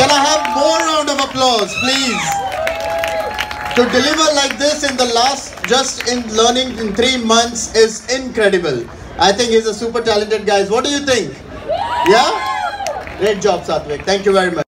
Can I have more round of applause, please? To deliver like this in the last, just in learning in 3 months is incredible. I think he's a super talented guy. What do you think? Yeah? Great job, Satvik. Thank you very much.